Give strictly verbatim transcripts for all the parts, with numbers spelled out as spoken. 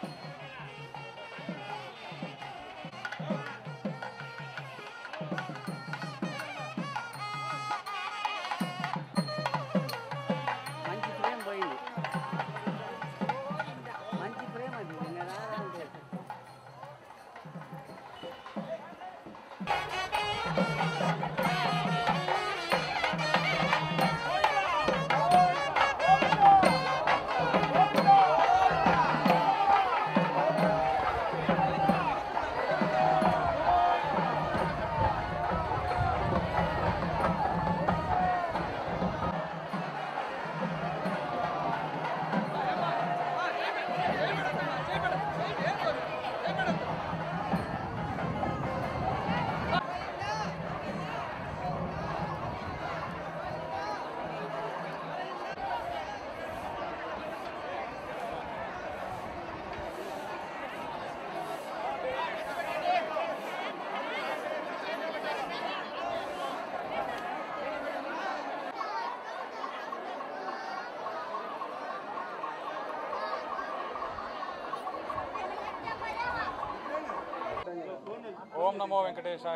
ఓం నమో వెంకటేశాయ.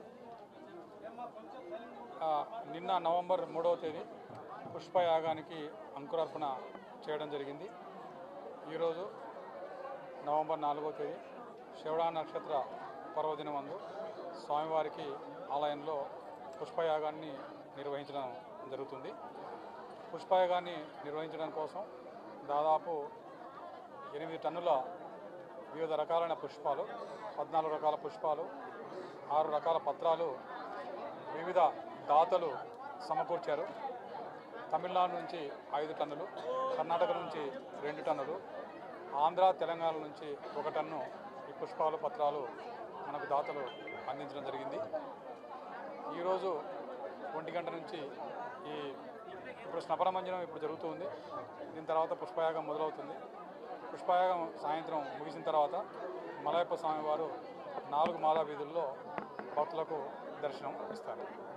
నిన్న నవంబర్ మూడవ తేదీ పుష్పయాగానికి అంకురార్పణ చేయడం జరిగింది. ఈరోజు నవంబర్ నాలుగవ తేదీ శ్రవణ నక్షత్ర పర్వదినం అందు స్వామివారికి ఆలయంలో పుష్పయాగాన్ని నిర్వహించడం జరుగుతుంది. పుష్పయాగాన్ని నిర్వహించడం కోసం దాదాపు ఎనిమిది టన్నుల వివిధ రకాలైన పుష్పాలు, పద్నాలుగు రకాల పుష్పాలు, ఆరు రకాల పత్రాలు వివిధ దాతలు సమకూర్చారు. తమిళనాడు నుంచి ఐదు టన్నులు, కర్ణాటక నుంచి రెండు టన్నులు, ఆంధ్ర తెలంగాణ నుంచి ఒక టన్ను ఈ పుష్పాలు పత్రాలు మనకు దాతలు అందించడం జరిగింది. ఈరోజు ఒంటి గంట నుంచి ఈ ఇప్పుడు స్నపనమంజనం ఇప్పుడు జరుగుతుంది. దీని తర్వాత పుష్పయాగం మొదలవుతుంది. పుష్పయాగం సాయంత్రం ముగిసిన తర్వాత మలయప్ప స్వామివారు నాలుగు మాలా వీధుల్లో భక్తులకు దర్శనం ఇస్తారు.